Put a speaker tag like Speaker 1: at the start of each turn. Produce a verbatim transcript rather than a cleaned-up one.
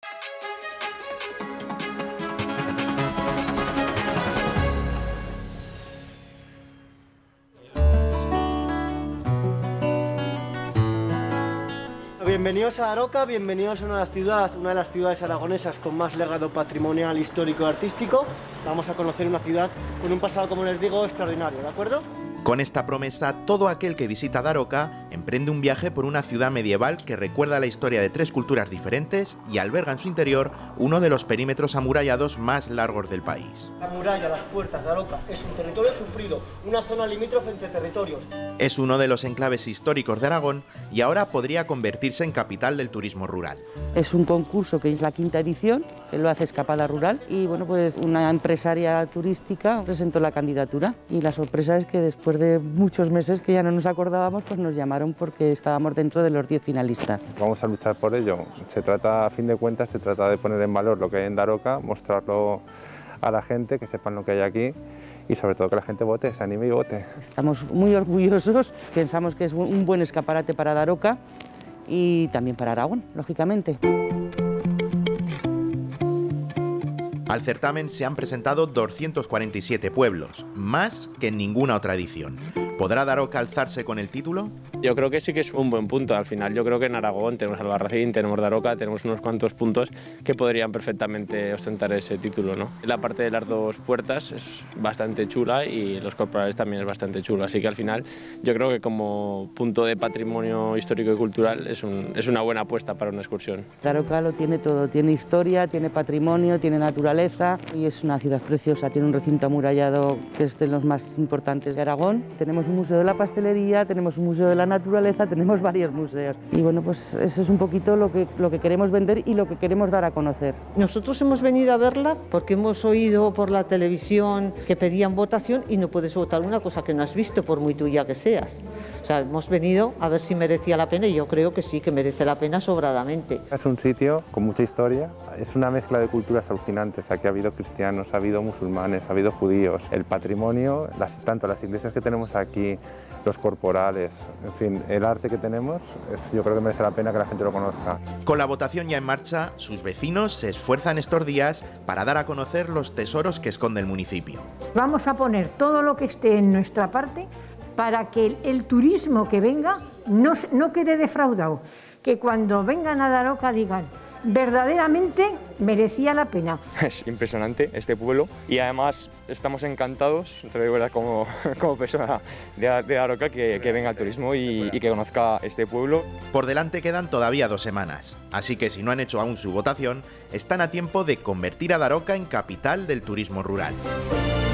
Speaker 1: Bienvenidos a Daroca, bienvenidos a una ciudad, una de las ciudades aragonesas con más legado patrimonial, histórico y artístico. Vamos a conocer una ciudad con un pasado, como les digo, extraordinario, ¿de acuerdo?
Speaker 2: Con esta promesa, todo aquel que visita Daroca emprende un viaje por una ciudad medieval que recuerda la historia de tres culturas diferentes y alberga en su interior uno de los perímetros amurallados más largos del país.
Speaker 1: La muralla, las puertas, Daroca es un territorio sufrido, una zona limítrofe entre territorios.
Speaker 2: Es uno de los enclaves históricos de Aragón y ahora podría convertirse en capital del turismo rural.
Speaker 3: Es un concurso que es la quinta edición, que lo hace Escapada Rural, y bueno, pues una empresaria turística presentó la candidatura y la sorpresa es que después de muchos meses que ya no nos acordábamos, pues nos llamaron porque estábamos dentro de los diez finalistas.
Speaker 4: Vamos a luchar por ello. Se trata, a fin de cuentas, se trata de poner en valor lo que hay en Daroca, mostrarlo a la gente, que sepan lo que hay aquí y sobre todo que la gente vote, se anime y vote.
Speaker 3: Estamos muy orgullosos, pensamos que es un buen escaparate para Daroca y también para Aragón, lógicamente.
Speaker 2: Al certamen se han presentado doscientos cuarenta y siete pueblos, más que en ninguna otra edición. ¿Podrá Daroca alzarse con el título?
Speaker 5: Yo creo que sí que es un buen punto. Al final yo creo que en Aragón tenemos Albarracín, tenemos Daroca, tenemos unos cuantos puntos que podrían perfectamente ostentar ese título, ¿no? La parte de las dos puertas es bastante chula y los corporales también es bastante chulo, así que al final yo creo que como punto de patrimonio histórico y cultural es, un, es una buena apuesta para una excursión.
Speaker 3: Daroca lo tiene todo, tiene historia, tiene patrimonio, tiene naturaleza y es una ciudad preciosa, tiene un recinto amurallado que es de los más importantes de Aragón. Tenemos un museo de la pastelería, tenemos un museo de la naturaleza, tenemos varios museos y bueno, pues eso es un poquito lo que, lo que queremos vender y lo que queremos dar a conocer.
Speaker 6: Nosotros hemos venido a verla porque hemos oído por la televisión que pedían votación y no puedes votar una cosa que no has visto por muy tuya que seas. O sea, hemos venido a ver si merecía la pena y yo creo que sí, que merece la pena sobradamente.
Speaker 4: Es un sitio con mucha historia, es una mezcla de culturas alucinantes. Aquí ha habido cristianos, ha habido musulmanes, ha habido judíos. El patrimonio, las, tanto las iglesias que tenemos aquí, los corporales, en fin, el arte que tenemos, es, yo creo que merece la pena que la gente lo conozca.
Speaker 2: Con la votación ya en marcha, sus vecinos se esfuerzan estos días para dar a conocer los tesoros que esconde el municipio.
Speaker 7: Vamos a poner todo lo que esté en nuestra parte para que el, el turismo que venga no, no quede defraudado, que cuando vengan a Daroca digan verdaderamente merecía la pena.
Speaker 8: Es impresionante este pueblo y además estamos encantados, te lo digo verdad, como, como persona de, de Daroca, que, que venga al turismo y, y que conozca este pueblo.
Speaker 2: Por delante quedan todavía dos semanas, así que si no han hecho aún su votación, están a tiempo de convertir a Daroca en capital del turismo rural.